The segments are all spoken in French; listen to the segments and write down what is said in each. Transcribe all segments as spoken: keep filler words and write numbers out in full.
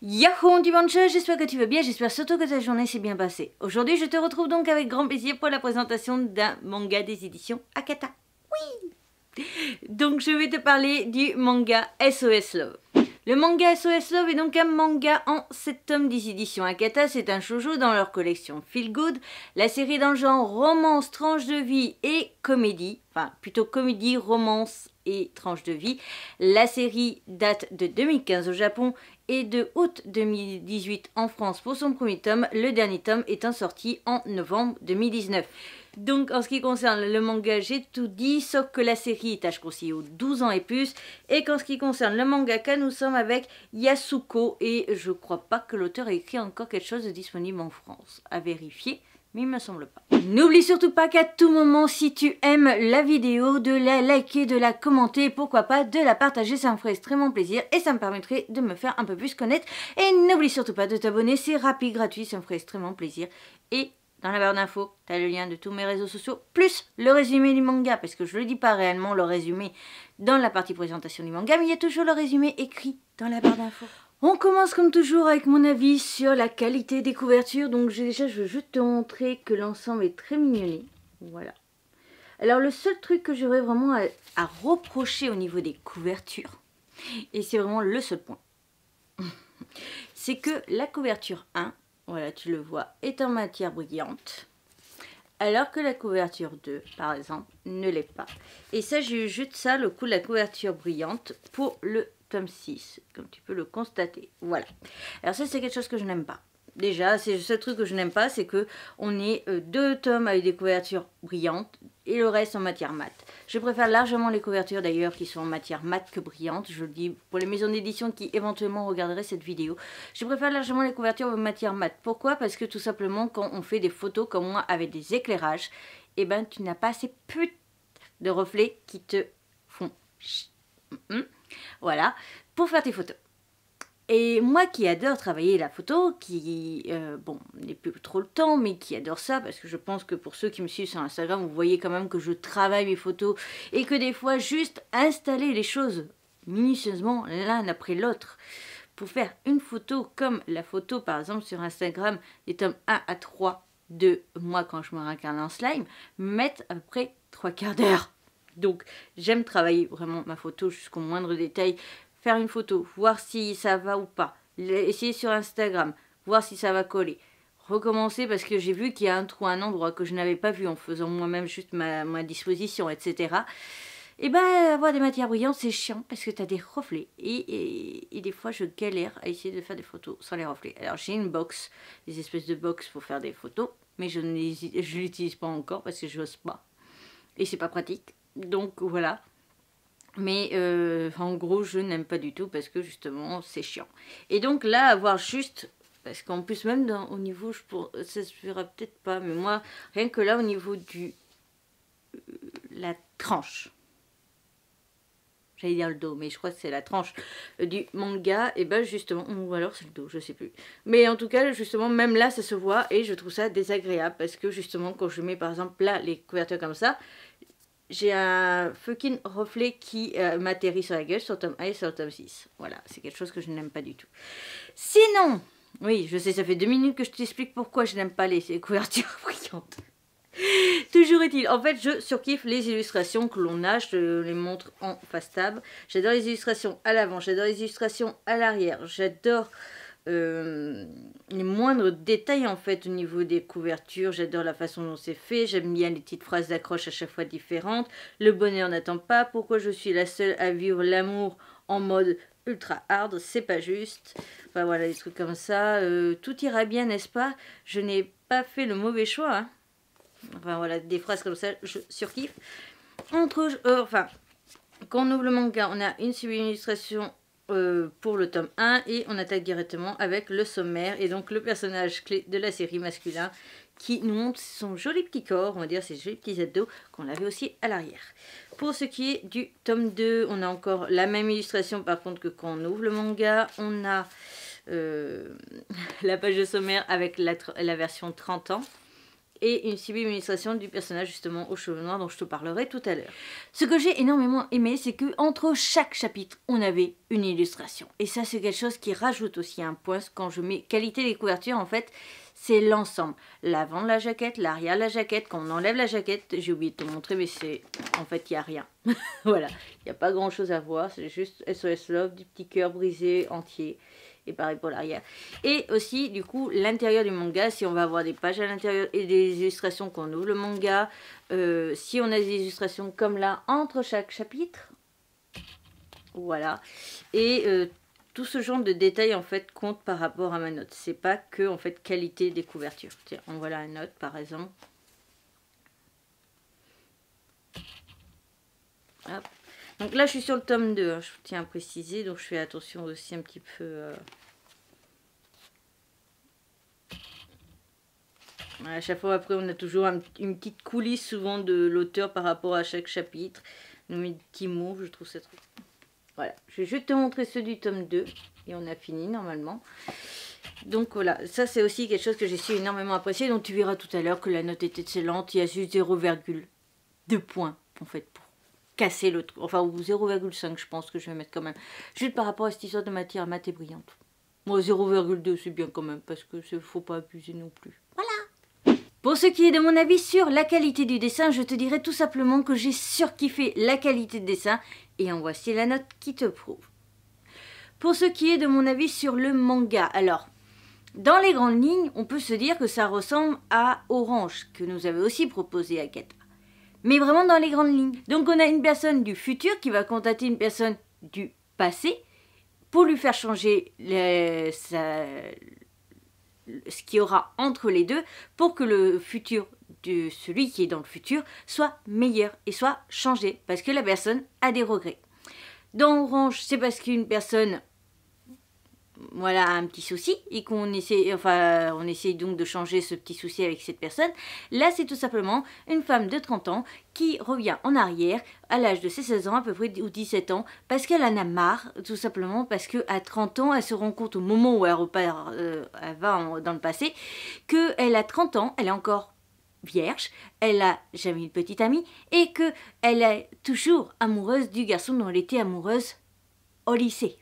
Yahoo dimanche, j'espère que tu vas bien, j'espère surtout que ta journée s'est bien passée. Aujourd'hui, je te retrouve donc avec grand plaisir pour la présentation d'un manga des éditions Akata. Oui. Donc je vais te parler du manga S O S Love. Le manga S O S Love est donc un manga en sept tomes des éditions Akata, c'est un shoujo dans leur collection Feel Good. La série dans le genre romance, tranche de vie et comédie, enfin plutôt comédie, romance et tranche de vie. La série date de deux mille quinze au Japon et de août deux mille dix-huit en France pour son premier tome, le dernier tome étant sorti en novembre deux mille dix-neuf. Donc en ce qui concerne le manga, j'ai tout dit, sauf que la série est âge conseillé aux douze ans et plus, et qu'en ce qui concerne le mangaka, nous sommes avec Yasuko, et je crois pas que l'auteur ait écrit encore quelque chose de disponible en France, à vérifier, mais il me semble pas. N'oublie surtout pas qu'à tout moment, si tu aimes la vidéo, de la liker, de la commenter, pourquoi pas de la partager, ça me ferait extrêmement plaisir, et ça me permettrait de me faire un peu plus connaître, et n'oublie surtout pas de t'abonner, c'est rapide, gratuit, ça me ferait extrêmement plaisir, et dans la barre d'infos, tu as le lien de tous mes réseaux sociaux, plus le résumé du manga, parce que je ne le dis pas réellement, le résumé dans la partie présentation du manga, mais il y a toujours le résumé écrit dans la barre d'infos. On commence comme toujours avec mon avis sur la qualité des couvertures. Donc déjà, je veux juste te montrer que l'ensemble est très mignonné. Voilà. Alors le seul truc que j'aurais vraiment à, à reprocher au niveau des couvertures, et c'est vraiment le seul point, c'est que la couverture un, voilà, tu le vois, est en matière brillante, alors que la couverture deux, par exemple, ne l'est pas. Et ça, j'ai eu juste ça, le coup de la couverture brillante, pour le tome six, comme tu peux le constater. Voilà. Alors ça, c'est quelque chose que je n'aime pas. Déjà, c'est le seul truc que je n'aime pas, c'est que on ait euh, deux tomes avec des couvertures brillantes et le reste en matière mate. Je préfère largement les couvertures d'ailleurs qui sont en matière mate que brillante. Je le dis pour les maisons d'édition qui éventuellement regarderaient cette vidéo. Je préfère largement les couvertures en matière mate. Pourquoi? Parce que tout simplement quand on fait des photos comme moi avec des éclairages, eh ben tu n'as pas assez pute de reflets qui te font voilà pour faire tes photos. Et moi qui adore travailler la photo, qui, euh, bon, n'est plus trop le temps, mais qui adore ça, parce que je pense que pour ceux qui me suivent sur Instagram, vous voyez quand même que je travaille mes photos, et que des fois, juste installer les choses minutieusement l'un après l'autre, pour faire une photo comme la photo, par exemple, sur Instagram, des tomes un à trois de moi quand je me réincarne en slime, mettent à peu près trois quarts d'heure. Donc, j'aime travailler vraiment ma photo jusqu'au moindre détail, faire une photo, voir si ça va ou pas, essayer sur Instagram, voir si ça va coller, recommencer parce que j'ai vu qu'il y a un trou, un endroit que je n'avais pas vu en faisant moi-même juste ma, ma disposition, et cetera. Et ben avoir des matières brillantes c'est chiant parce que tu as des reflets et, et, et des fois je galère à essayer de faire des photos sans les reflets. Alors j'ai une box, des espèces de box pour faire des photos, mais je ne l'utilise pas encore parce que je n'ose pas et c'est pas pratique. Donc voilà. Mais euh, en gros, je n'aime pas du tout parce que justement, c'est chiant. Et donc là, avoir juste, parce qu'en plus même dans, au niveau, je pour, ça se verra peut-être pas, mais moi, rien que là, au niveau du euh, la tranche, j'allais dire le dos, mais je crois que c'est la tranche euh, du manga, et ben justement, ou alors c'est le dos, je sais plus. Mais en tout cas, justement, même là, ça se voit et je trouve ça désagréable parce que justement, quand je mets par exemple là les couvertures comme ça, j'ai un fucking reflet qui euh, m'atterrit sur la gueule sur le tome un et sur le tome six. Voilà, c'est quelque chose que je n'aime pas du tout. Sinon, oui, je sais, ça fait deux minutes que je t'explique pourquoi je n'aime pas les, les couvertures brillantes. Toujours est-il, en fait, je surkiffe les illustrations que l'on a, je les montre en face tab. J'adore les illustrations à l'avant, j'adore les illustrations à l'arrière, j'adore... Euh, les moindres détails en fait au niveau des couvertures, j'adore la façon dont c'est fait, j'aime bien les petites phrases d'accroche à chaque fois différentes, le bonheur n'attend pas, pourquoi je suis la seule à vivre l'amour en mode ultra hard, c'est pas juste, enfin voilà des trucs comme ça, euh, tout ira bien n'est-ce pas, je n'ai pas fait le mauvais choix, hein. Enfin voilà des phrases comme ça, je surkiffe. Entre, euh, enfin quand on ouvre le manga, on a une sublime illustration Euh, pour le tome un et on attaque directement avec le sommaire et donc le personnage clé de la série masculin qui nous montre son joli petit corps, on va dire ses jolis petits abdos qu'on avait aussi à l'arrière. Pour ce qui est du tome deux, on a encore la même illustration par contre que quand on ouvre le manga, on a euh, la page de sommaire avec la, la version trente ans et une sublime illustration du personnage justement aux cheveux noirs dont je te parlerai tout à l'heure. Ce que j'ai énormément aimé, c'est que entre chaque chapitre, on avait une illustration. Et ça, c'est quelque chose qui rajoute aussi un point quand je mets qualité des couvertures. En fait, c'est l'ensemble. L'avant de la jaquette, l'arrière de la jaquette. Quand on enlève la jaquette, j'ai oublié de te montrer, mais c'est en fait, il n'y a rien. Voilà, il n'y a pas grand chose à voir. C'est juste S O S Love, du petit cœur brisé entier. Et pareil pour l'arrière. Et aussi, du coup, l'intérieur du manga, si on va avoir des pages à l'intérieur et des illustrations quand on ouvre le manga, euh, si on a des illustrations comme là, entre chaque chapitre, voilà. Et euh, tout ce genre de détails, en fait, compte par rapport à ma note. C'est pas que, en fait, qualité des couvertures. Tiens, on voit la note, par exemple. Hop. Donc là, je suis sur le tome deux, hein, je tiens à préciser, donc je fais attention aussi un petit peu... Euh... À chaque fois, après, on a toujours un, une petite coulisse, souvent, de l'auteur par rapport à chaque chapitre. Mes petits mots, je trouve ça trop... Voilà, je vais juste te montrer ceux du tome deux, et on a fini, normalement. Donc voilà, ça c'est aussi quelque chose que j'ai su énormément apprécier, donc tu verras tout à l'heure que la note est excellente, il y a juste zéro virgule deux points, en fait, pour casser le truc, enfin ou zéro virgule cinq je pense que je vais mettre quand même, juste par rapport à cette histoire de matière mat et brillante. Moi zéro virgule deux c'est bien quand même, parce que ne faut pas abuser non plus. Voilà. Pour ce qui est de mon avis sur la qualité du dessin, je te dirais tout simplement que j'ai surkiffé la qualité de dessin, et en voici la note qui te prouve. Pour ce qui est de mon avis sur le manga, alors, dans les grandes lignes, on peut se dire que ça ressemble à Orange, que nous avait aussi proposé Akata. Mais vraiment dans les grandes lignes. Donc on a une personne du futur qui va contacter une personne du passé pour lui faire changer les, sa, ce qu'il y aura entre les deux pour que le futur de celui qui est dans le futur soit meilleur et soit changé parce que la personne a des regrets. Dans Orange, c'est parce qu'une personne... Voilà un petit souci et qu'on essaie, enfin, on essaye donc de changer ce petit souci avec cette personne. Là, c'est tout simplement une femme de trente ans qui revient en arrière à l'âge de ses seize ans à peu près ou dix-sept ans parce qu'elle en a marre, tout simplement parce qu'à trente ans, elle se rend compte au moment où elle repart, euh, elle va en, dans le passé, qu'elle a trente ans, elle est encore vierge, elle a jamais une petite amie et qu'elle est toujours amoureuse du garçon dont elle était amoureuse au lycée.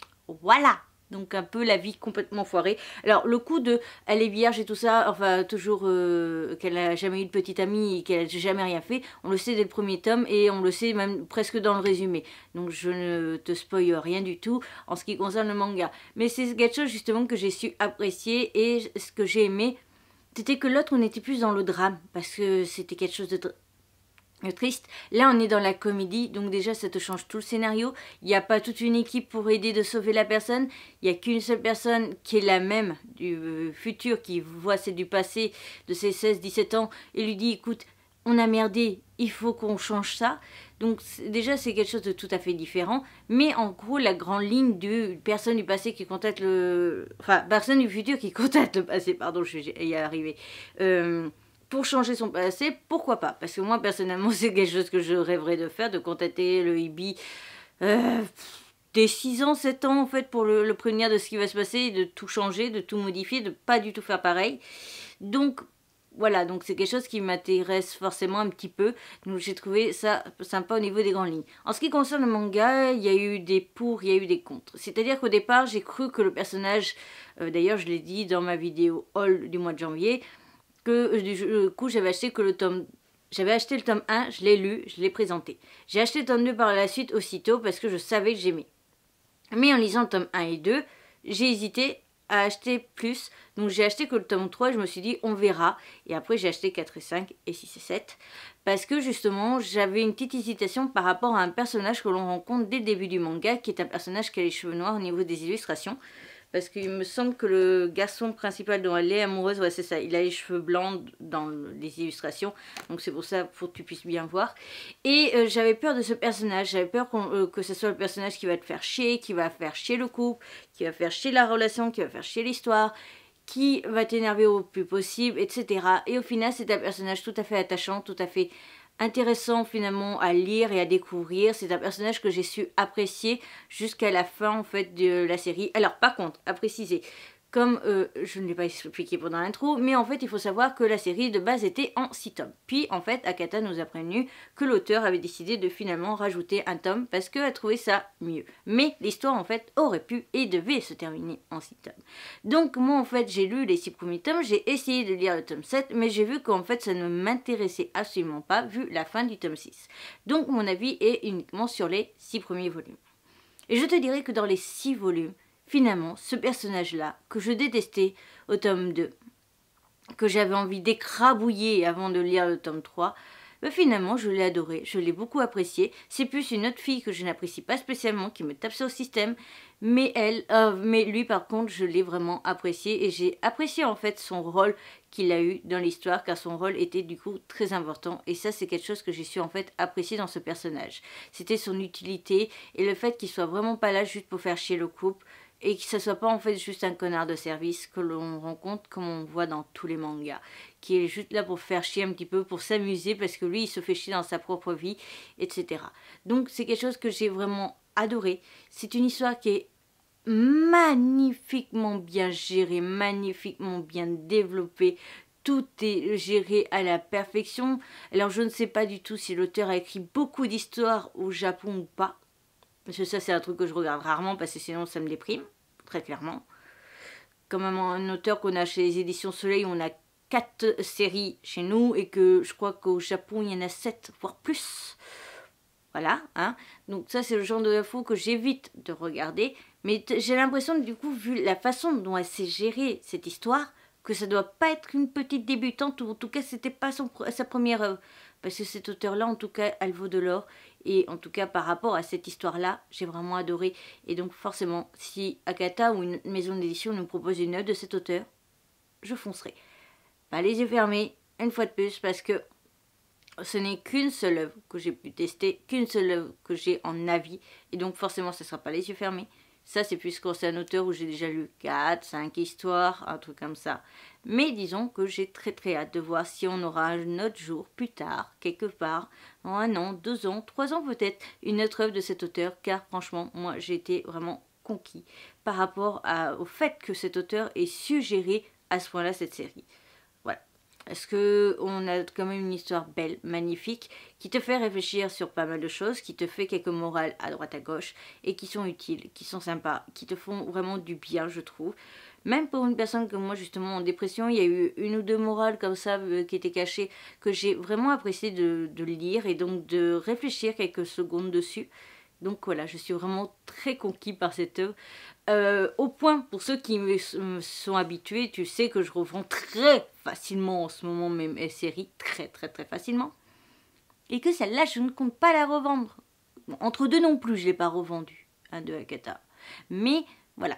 Voilà! Donc un peu la vie complètement foirée. Alors le coup de elle est vierge et tout ça, enfin toujours euh, qu'elle n'a jamais eu de petite amie et qu'elle n'a jamais rien fait, on le sait dès le premier tome et on le sait même presque dans le résumé. Donc je ne te spoil rien du tout en ce qui concerne le manga. Mais c'est quelque chose justement que j'ai su apprécier et ce que j'ai aimé, c'était que l'autre on était plus dans le drame parce que c'était quelque chose de... triste. Là on est dans la comédie, donc déjà ça te change tout le scénario. Il n'y a pas toute une équipe pour aider de sauver la personne. Il n'y a qu'une seule personne qui est la même du euh, futur, qui voit celle du passé de ses seize dix-sept ans et lui dit écoute, on a merdé, il faut qu'on change ça. Donc déjà c'est quelque chose de tout à fait différent. Mais en gros la grande ligne de personne du passé qui contacte le... Enfin personne du futur qui contacte le passé, pardon je vais y arriver. Euh... Pour changer son passé, pourquoi pas? Parce que moi, personnellement, c'est quelque chose que je rêverais de faire, de contacter le Hibi euh, dès six ans, sept ans, en fait, pour le, le prévenir de ce qui va se passer, de tout changer, de tout modifier, de pas du tout faire pareil. Donc, voilà, donc c'est quelque chose qui m'intéresse forcément un petit peu. Donc, j'ai trouvé ça sympa au niveau des grandes lignes. En ce qui concerne le manga, il y a eu des pour, il y a eu des contre. C'est-à-dire qu'au départ, j'ai cru que le personnage, euh, d'ailleurs, je l'ai dit dans ma vidéo haul du mois de janvier, que du coup j'avais acheté que le tome j'avais acheté le tome un, je l'ai lu, je l'ai présenté. J'ai acheté le tome deux par la suite aussitôt parce que je savais que j'aimais. Mais en lisant le tome un et deux, j'ai hésité à acheter plus. Donc j'ai acheté que le tome trois et je me suis dit on verra. Et après j'ai acheté quatre et cinq et six et sept. Parce que justement j'avais une petite hésitation par rapport à un personnage que l'on rencontre dès le début du manga, qui est un personnage qui a les cheveux noirs au niveau des illustrations. Parce qu'il me semble que le garçon principal dont elle est amoureuse, ouais c'est ça, il a les cheveux blancs dans les illustrations. Donc c'est pour ça, pour que tu puisses bien voir. Et euh, j'avais peur de ce personnage, j'avais peur qu'on, euh, que ce soit le personnage qui va te faire chier, qui va faire chier le couple, qui va faire chier la relation, qui va faire chier l'histoire, qui va t'énerver au plus possible, et cetera. Et au final c'est un personnage tout à fait attachant, tout à fait... intéressant finalement à lire et à découvrir. C'est un personnage que j'ai su apprécier jusqu'à la fin en fait de la série. Alors par contre, à préciser, comme euh, je ne l'ai pas expliqué pendant l'intro, mais en fait il faut savoir que la série de base était en six tomes. Puis en fait Akata nous a prévenu que l'auteur avait décidé de finalement rajouter un tome parce qu'elle trouvait ça mieux. Mais l'histoire en fait aurait pu et devait se terminer en six tomes. Donc moi en fait j'ai lu les six premiers tomes, j'ai essayé de lire le tome sept, mais j'ai vu qu'en fait ça ne m'intéressait absolument pas vu la fin du tome six. Donc mon avis est uniquement sur les six premiers volumes. Et je te dirais que dans les six volumes, finalement, ce personnage-là, que je détestais au tome deux, que j'avais envie d'écrabouiller avant de lire le tome trois, ben finalement, je l'ai adoré, je l'ai beaucoup apprécié. C'est plus une autre fille que je n'apprécie pas spécialement, qui me tape sur le système, mais elle, euh, mais lui par contre, je l'ai vraiment apprécié, et j'ai apprécié en fait son rôle qu'il a eu dans l'histoire, car son rôle était du coup très important, et ça c'est quelque chose que j'ai su en fait apprécier dans ce personnage. C'était son utilité, et le fait qu'il soit vraiment pas là juste pour faire chier le couple, et que ce soit pas en fait juste un connard de service que l'on rencontre comme on voit dans tous les mangas, qui est juste là pour faire chier un petit peu, pour s'amuser parce que lui il se fait chier dans sa propre vie, et cetera. Donc c'est quelque chose que j'ai vraiment adoré. C'est une histoire qui est magnifiquement bien gérée, magnifiquement bien développée. Tout est géré à la perfection. Alors je ne sais pas du tout si l'auteur a écrit beaucoup d'histoires au Japon ou pas. Parce que ça c'est un truc que je regarde rarement parce que sinon ça me déprime, très clairement. Comme un auteur qu'on a chez les éditions Soleil, on a quatre séries chez nous et que je crois qu'au Japon il y en a sept, voire plus. Voilà, hein. Donc ça c'est le genre d'infos que j'évite de regarder. Mais j'ai l'impression du coup, vu la façon dont elle s'est gérée cette histoire, que ça doit pas être une petite débutante, ou en tout cas c'était pas son, sa première œuvre. Parce que cet auteur-là, en tout cas, elle vaut de l'or. Et en tout cas, par rapport à cette histoire-là, j'ai vraiment adoré. Et donc forcément, si Akata ou une maison d'édition nous propose une œuvre de cet auteur, je foncerai. Pas les yeux fermés, une fois de plus, parce que ce n'est qu'une seule œuvre que j'ai pu tester, qu'une seule œuvre que j'ai en avis. Et donc forcément, ce ne sera pas les yeux fermés. Ça, c'est plus quand c'est un auteur où j'ai déjà lu quatre, cinq histoires, un truc comme ça. Mais disons que j'ai très très hâte de voir si on aura un autre jour, plus tard, quelque part, en un an, deux ans, trois ans peut-être, une autre œuvre de cet auteur. Car franchement, moi, j'ai été vraiment conquis par rapport à, au fait que cet auteur ait su gérer à ce point-là cette série. Voilà. Parce qu'on a quand même une histoire belle, magnifique, qui te fait réfléchir sur pas mal de choses, qui te fait quelques morales à droite à gauche, et qui sont utiles, qui sont sympas, qui te font vraiment du bien, je trouve. Même pour une personne comme moi, justement, en dépression, il y a eu une ou deux morales comme ça euh, qui étaient cachées, que j'ai vraiment apprécié de, de lire, et donc de réfléchir quelques secondes dessus. Donc voilà, je suis vraiment très conquis par cette œuvre. Euh, au point, pour ceux qui me, me sont habitués, tu sais que je revends très facilement en ce moment mes séries, très très très facilement. Et que celle-là, je ne compte pas la revendre. Bon, entre deux non plus, je ne l'ai pas revendue, hein, de Akata. Mais voilà,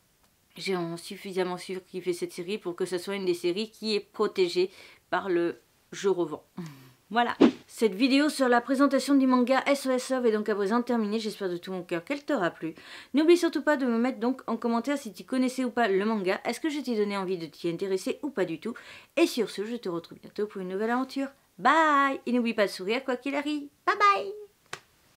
j'ai suffisamment surkiffé cette série pour que ce soit une des séries qui est protégée par le « je revends ». Voilà, cette vidéo sur la présentation du manga S O S Love est donc à présent terminée. J'espère de tout mon cœur qu'elle t'aura plu. N'oublie surtout pas de me mettre donc en commentaire si tu connaissais ou pas le manga. Est-ce que je t'ai donné envie de t'y intéresser ou pas du tout? Et sur ce, je te retrouve bientôt pour une nouvelle aventure. Bye! Et n'oublie pas de sourire quoi qu'il arrive. Bye bye!